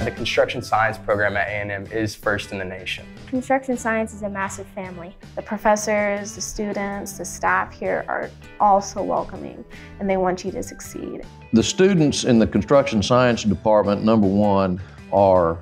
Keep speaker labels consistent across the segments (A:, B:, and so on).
A: The construction science program at A&M is first in the nation.
B: Construction science is a massive family. The professors, the students, the staff here are all so welcoming, and they want you to succeed.
C: The students in the construction science department, number one, are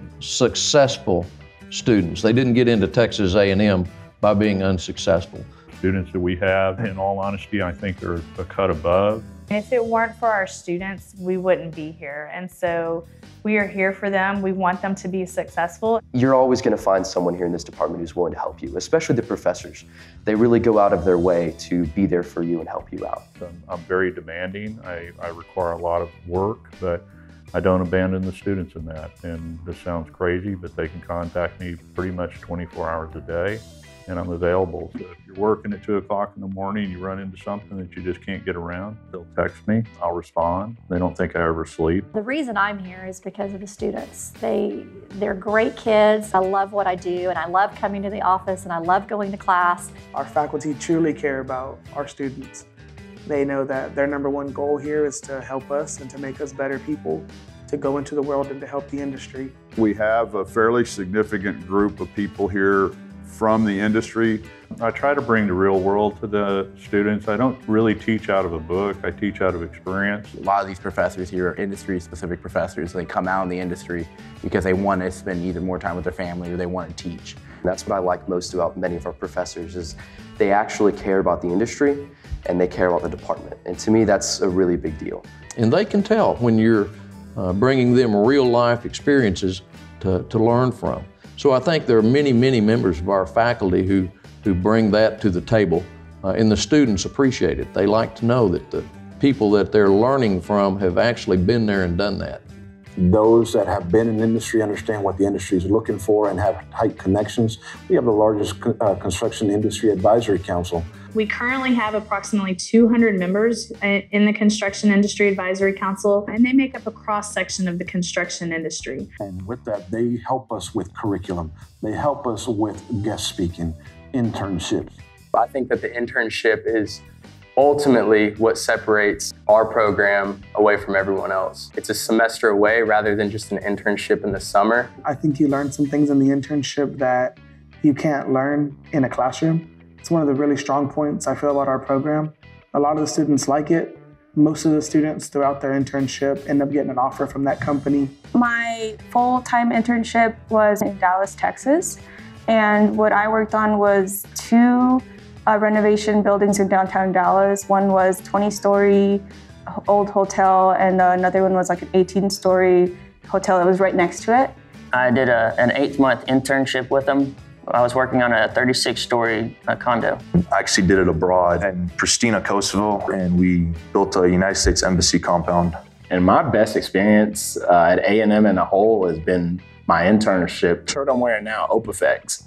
C: successful students. They didn't get into Texas A&M by being unsuccessful.
D: Students that we have, in all honesty, I think they're a cut above.
E: If it weren't for our students, we wouldn't be here. And so we are here for them. We want them to be successful.
F: You're always going to find someone here in this department who's willing to help you, especially the professors. They really go out of their way to be there for you and help you out.
D: I'm very demanding. I require a lot of work, but I don't abandon the students in that. And this sounds crazy, but they can contact me pretty much 24 hours a day. And I'm available. So if you're working at 2 o'clock in the morning, you run into something that you just can't get around, they'll text me, I'll respond. They don't think I ever sleep.
G: The reason I'm here is because of the students. They're great kids. I love what I do, and I love coming to the office, and I love going to class.
H: Our faculty truly care about our students. They know that their number one goal here is to help us and to make us better people, to go into the world and to help the industry.
I: We have a fairly significant group of people here from the industry.
D: I try to bring the real world to the students. I don't really teach out of a book, I teach out of experience.
J: A lot of these professors here are industry-specific professors. They come out in the industry because they want to spend either more time with their family or they want to teach.
F: And that's what I like most about many of our professors is they actually care about the industry and they care about the department. And to me, that's a really big deal.
C: And they can tell when you're bringing them real life experiences to learn from. So I think there are many, many members of our faculty who bring that to the table, and the students appreciate it. They like to know that the people that they're learning from have actually been there and done that.
K: Those that have been in the industry understand what the industry is looking for and have tight connections. We have the largest construction industry advisory council.
E: We currently have approximately 200 members in the Construction Industry Advisory Council, and they make up a cross-section of the construction industry.
K: And with that, they help us with curriculum. They help us with guest speaking, internships.
A: I think that the internship is ultimately what separates our program away from everyone else. It's a semester away rather than just an internship in the summer.
H: I think you learn some things in the internship that you can't learn in a classroom. It's one of the really strong points I feel about our program. A lot of the students like it. Most of the students throughout their internship end up getting an offer from that company.
B: My full-time internship was in Dallas, Texas, and what I worked on was 2 renovation buildings in downtown Dallas. One was 20-story old hotel, and another one was like an 18-story hotel that was right next to it.
L: I did an 8-month internship with them. I was working on a 36-story condo.
M: I actually did it abroad in Pristina, Kosovo, and we built a United States Embassy compound.
J: And my best experience at A&M in a whole has been my internship. The shirt I'm wearing now, OPAFX.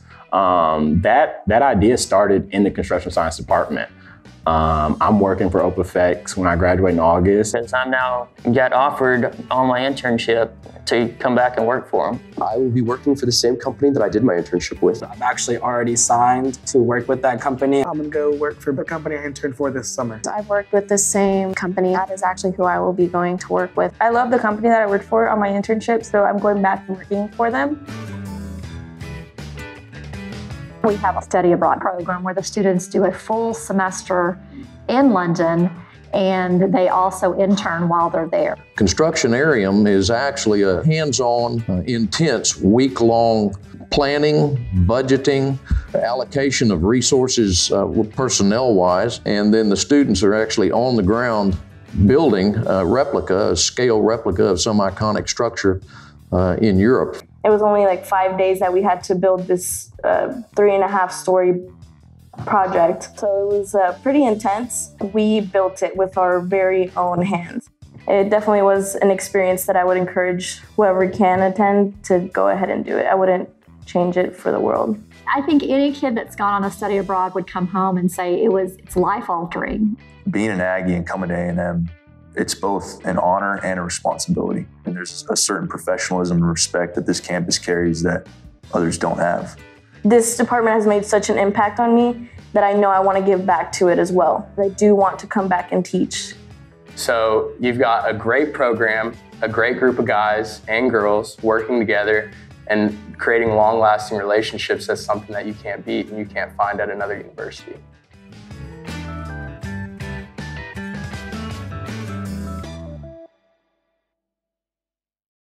J: That idea started in the construction science department. I'm working for OPAFX when I graduate in August.
L: Because I'm now got offered on my internship to come back and work for them.
F: I will be working for the same company that I did my internship with.
N: I've actually already signed to work with that company.
H: I'm gonna go work for the company I interned for this summer.
B: I've worked with the same company. That is actually who I will be going to work with. I love the company that I worked for on my internship, so I'm going back and working for them.
G: We have a study abroad program where the students do a full semester in London, and they also intern while they're there.
C: Constructionarium is actually a hands-on, intense, week-long planning, budgeting, allocation of resources personnel-wise, and then the students are actually on the ground building a scale replica of some iconic structure in Europe.
B: It was only like 5 days that we had to build this 3.5-story project. So it was pretty intense. We built it with our very own hands. It definitely was an experience that I would encourage whoever can attend to go ahead and do it. I wouldn't change it for the world.
G: I think any kid that's gone on a study abroad would come home and say it's life-altering.
M: Being an Aggie and coming to A&M, it's both an honor and a responsibility. And there's a certain professionalism and respect that this campus carries that others don't have.
B: This department has made such an impact on me that I know I want to give back to it as well. I do want to come back and teach
A: So you've got a great program, a great group of guys and girls working together and creating long-lasting relationships. That's something that you can't beat and you can't find at another university.